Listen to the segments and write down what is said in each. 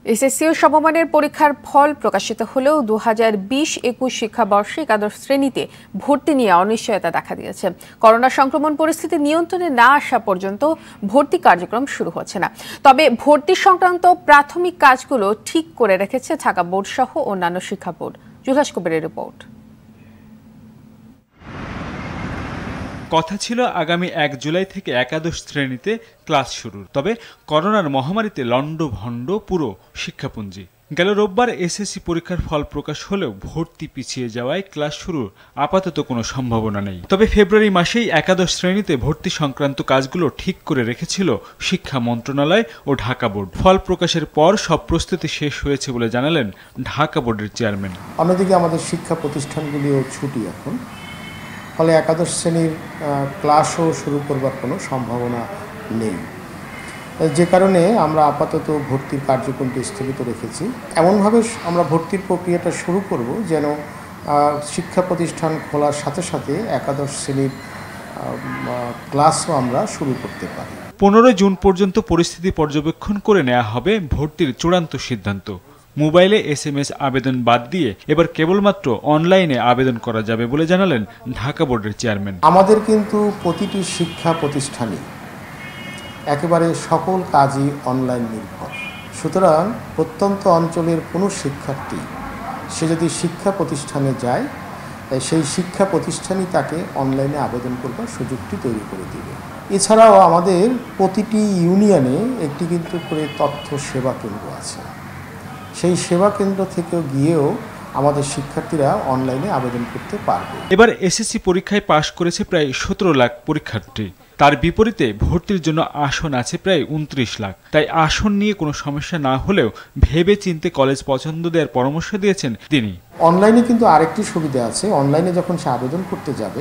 SSC ও সমমানের পরীক্ষার ফল প্রকাশিত হলেও 2020-21 শিক্ষাবর্ষে একাদশ শ্রেণীতে ভর্তি নিয়ে অনিশ্চয়তা দেখা দিয়েছে। করোনা সংক্রমণ পরিস্থিতি নিয়ন্ত্রণে না আসা পর্যন্ত ভর্তি কার্যক্রম শুরু হচ্ছে না। তবে ভর্তি সংক্রান্ত প্রাথমিক কাজগুলো ঠিক করে রেখেছে ঢাকা বোর্ড সহ অন্যান্য শিক্ষা বোর্ড। জুলহাস কবিরের রিপোর্ট। কথা ছিল আগামী 1 জুলাই থেকে একাদশ শ্রেণীতে ক্লাস শুরু, তবে করোনার মহামারীতে লন্ডভন্ড পুরো শিক্ষাপুঞ্জি। গেল রোববার এসএসসি পরীক্ষার ফল প্রকাশ হলেও ভর্তি পিছিয়ে যাওয়ায় ক্লাস শুরুর আপাতত কোনো সম্ভাবনা নেই। তবে ফেব্রুয়ারি মাসেই একাদশ শ্রেণীতে ভর্তি সংক্রান্ত কাজগুলো ঠিক করে রেখেছিল শিক্ষা মন্ত্রণালয় ও ঢাকা বোর্ড। ফল প্রকাশের পর সব প্রস্তুতি শেষ হয়েছে বলে জানালেন ঢাকা বোর্ডের চেয়ারম্যান। অন্যদিকে আমাদের শিক্ষা প্রতিষ্ঠানগুলিও ছুটি এখন, ফলে একাদশ শ্রেণীর ক্লাসও শুরু করবার কোনো সম্ভাবনা নেই, যে কারণে আমরা আপাতত ভর্তির কার্যক্রমটি স্থগিত রেখেছি। এমনভাবে আমরা ভর্তির প্রক্রিয়াটা শুরু করব যেন শিক্ষা প্রতিষ্ঠান খোলার সাথে সাথে একাদশ শ্রেণীর ক্লাসও আমরা শুরু করতে পারি। 15 জুন পর্যন্ত পরিস্থিতি পর্যবেক্ষণ করে নেওয়া হবে ভর্তির চূড়ান্ত সিদ্ধান্ত। মোবাইলে SMS আবেদন বাদ দিয়ে এবার কেবলমাত্র অনলাইনে আবেদন করা যাবে বলে জানালেন ঢাকা বোর্ডের চেয়ারম্যান। আমাদের কিন্তু প্রতিটি শিক্ষা প্রতিষ্ঠানে একেবারে সকল কাজই অনলাইন নির্ভর। সুতরাং প্রত্যন্ত অঞ্চলের কোনো শিক্ষার্থী সে যদি শিক্ষা প্রতিষ্ঠানে যায়, সেই শিক্ষা প্রতিষ্ঠানই তাকে অনলাইনে আবেদন করবার সুযোগটি তৈরি করে দেবে। এছাড়াও আমাদের প্রতিটি ইউনিয়নে একটি কিন্তু করে তথ্য সেবা কেন্দ্র আছে। সেই সেবা কেন্দ্র থেকেও গিয়েও আমাদের শিক্ষার্থীরা অনলাইনে আবেদন করতে পারবে। এবার এসএসসি পরীক্ষায় পাশ করেছে প্রায় 17 লাখ পরীক্ষার্থী। তার বিপরীতে ভর্তির জন্য আসন আছে প্রায় 29 লাখ। তাই আসন নিয়ে কোনো সমস্যা না হলেও ভেবে চিন্তে কলেজ পছন্দ দেওয়ার পরামর্শ দিয়েছেন তিনি। অনলাইনে কিন্তু আরেকটি সুবিধা আছে। অনলাইনে যখন সে আবেদন করতে যাবে,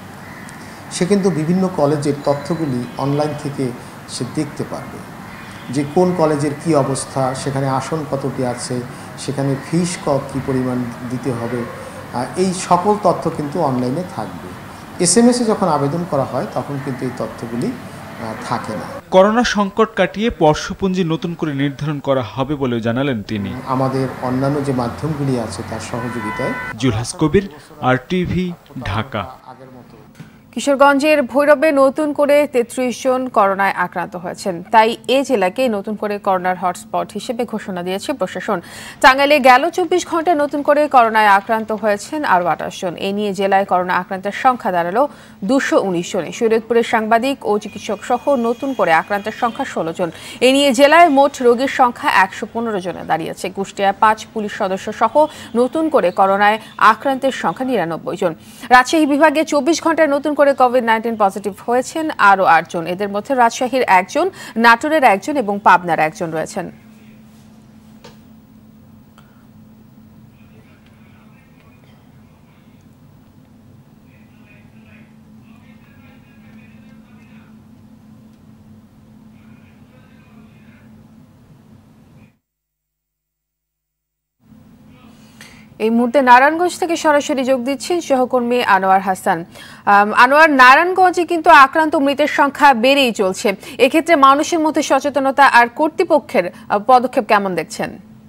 সে কিন্তু বিভিন্ন কলেজের তথ্যগুলি অনলাইন থেকে সে দেখতে পারবে, যে কোন কলেজের কি অবস্থা, সেখানে আসন কতটি আছে, সেখানে ফিস কী পরিমাণ দিতে হবে, এই সকল তথ্য কিন্তু অনলাইনে থাকবে। SMS এ যখন আবেদন করা হয় তখন কিন্তু এই তথ্যগুলি থাকে না। করোনা সংকট কাটিয়ে বর্ষপঞ্জি নতুন করে নির্ধারণ করা হবে বলেও জানালেন তিনি। আমাদের অন্যান্য যে মাধ্যমগুলি আছে তার সহযোগিতায়। জুলহাস কবির, RTV, ঢাকা। কিশোরগঞ্জের ভৈরবে নতুন করে 33 জন করোনায় আক্রান্ত হয়েছেন। তাই এ জেলাকে নতুন করে করোনার হটস্পট হিসেবে ঘোষণা দিয়েছে প্রশাসন। টাঙ্গাইলে গেল 24 ঘন্টায় নতুন করে করোনায় আক্রান্ত হয়েছেন আরও 28 জন। এ নিয়ে জেলায় করোনা আক্রান্তের সংখ্যা দাঁড়ালো 219 জনে। শরীয়তপুরের সাংবাদিক ও চিকিৎসক সহ নতুন করে আক্রান্তের সংখ্যা 16 জন। এ নিয়ে জেলায় মোট রোগীর সংখ্যা 115 জনে দাঁড়িয়েছে। কুষ্টিয়ায় 5 পুলিশ সদস্য সহ নতুন করে করোনায় আক্রান্তের সংখ্যা 99 জন। রাজশাহী বিভাগে 24 ঘন্টায় নতুন করে কোভিড-19 পজিটিভ হয়েছেন আরও 8 জন। এদের মধ্যে রাজশাহীর 1 জন, নাটোরের 1 জন এবং পাবনার 1 জন রয়েছেন। এই মুহূর্তে নারায়ণগঞ্জ থেকে সরাসরি যোগ দিচ্ছেন সহকর্মী আনোয়ার হাসান। আনোয়ার, নারায়ণগঞ্জে কিন্তু আক্রান্ত মৃতের সংখ্যা বেড়েই চলছে। এক্ষেত্রে মানুষের মধ্যে সচেতনতা আর কর্তৃপক্ষের পদক্ষেপ কেমন দেখছেন?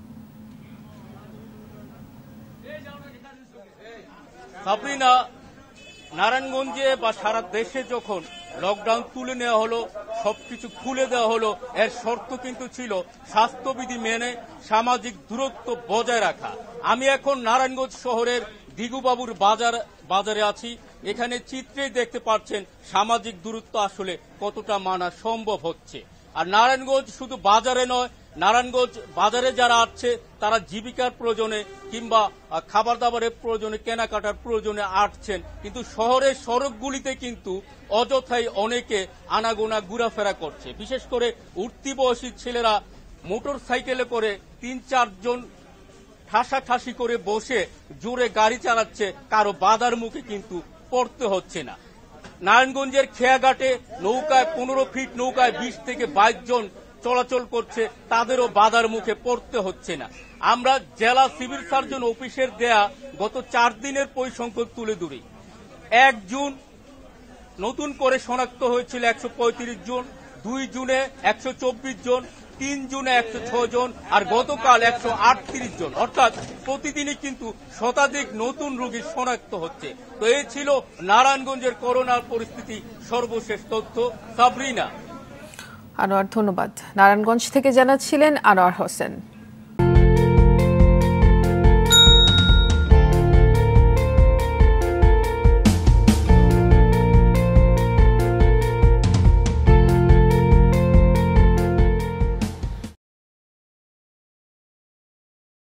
সাবরিনা, নারায়ণগঞ্জে বা সারা দেশে যখন লকডাউন তুলে নেওয়া হলো, সবকিছু খুলে দেওয়া হলো, এর শর্ত কিন্তু ছিল স্বাস্থ্যবিধি মেনে সামাজিক দূরত্ব বজায় রাখা। আমি এখন নারায়ণগঞ্জ শহরের দিগুবাবুর বাজারে আছি। এখানে চিত্রেই দেখতে পাচ্ছেন সামাজিক দূরত্ব আসলে কতটা মানা সম্ভব হচ্ছে। আর নারায়ণগঞ্জ শুধু বাজারে নয়, নারায়ণগঞ্জ বাজারে যারা আছে তারা জীবিকার প্রয়োজনে কিংবা খাবার দাবারের প্রয়োজনে, কেনাকাটার প্রয়োজনে আসছেন, কিন্তু শহরের সড়কগুলিতে কিন্তু অযথাই অনেকে আনাগোনা ঘোরাফেরা করছে। বিশেষ করে উঠতি বয়সী ছেলেরা মোটর সাইকেলে করে 3-4 জন ঠাসাঠাসি করে বসে জোরে গাড়ি চালাচ্ছে, কারো বাধার মুখে কিন্তু পড়তে হচ্ছে না। নারায়ণগঞ্জের খেয়াঘাটে নৌকায় 15 ফিট নৌকায় 20 থেকে 22 জন চলাচল করছে, তাদেরও বাধার মুখে পড়তে হচ্ছে না। আমরা জেলা সিভিল সার্জন অফিসের দেয়া গত 4 দিনের পরিসংখ্যান তুলে ধরি। 1 জুন নতুন করে শনাক্ত হয়েছিল 135 জন, 2 জুনে 124 জন, 3 জুনে 106 জন আর গতকাল 138 জন, অর্থাৎ প্রতিদিনই কিন্তু শতাধিক নতুন রোগী শনাক্ত হচ্ছে। তো এই ছিল নারায়ণগঞ্জের করোনার পরিস্থিতি, সর্বশেষ তথ্য। সাবরিনা। আনোয়ার, ধন্যবাদ। নারায়ণগঞ্জ থেকে জানাচ্ছিলেন আনোয়ার হোসেন।